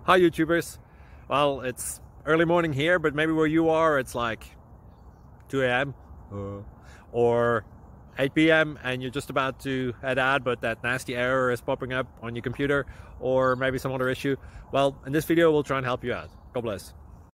Hi YouTubers. Well, it's early morning here, but maybe where you are it's like 2 a.m. or 8 p.m. and you're just about to head out, but that nasty error is popping up on your computer, or maybe some other issue. Well, in this video we'll try and help you out. God bless.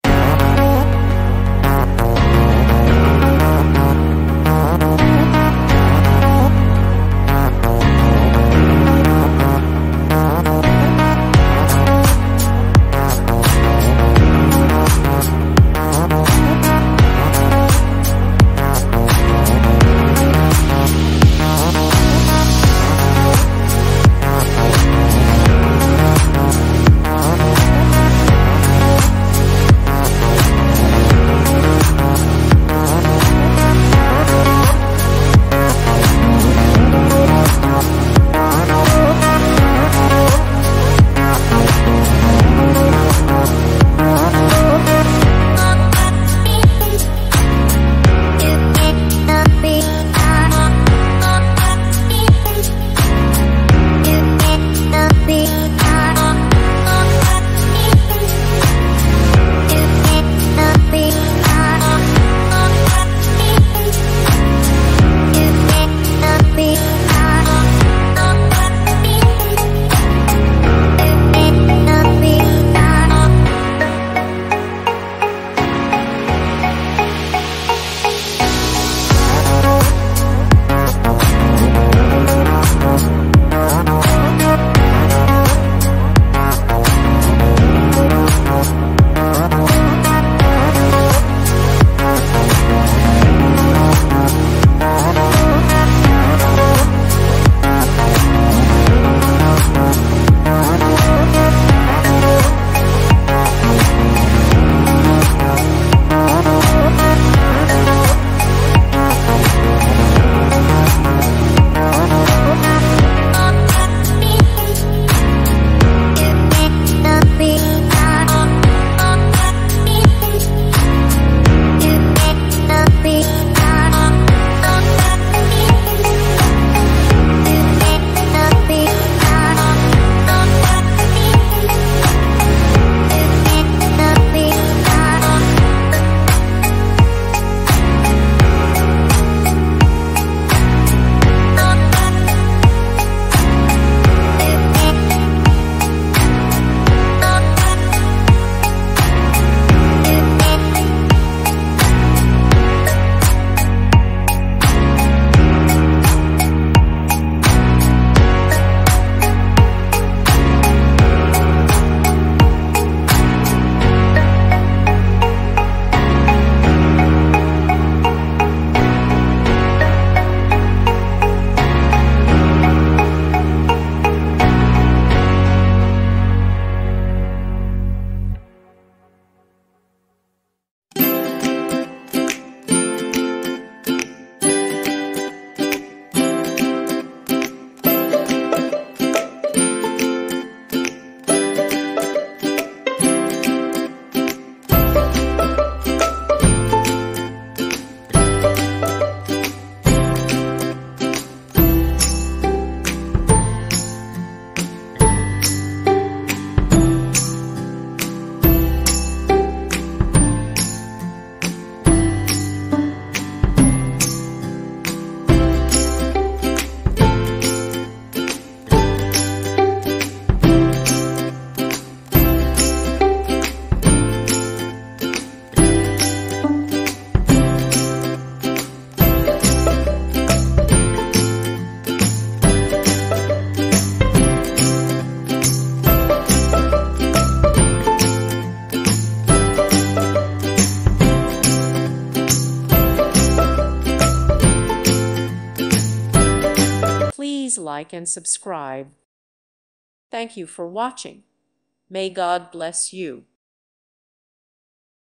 Please like and subscribe. Thank you for watching. May God bless you.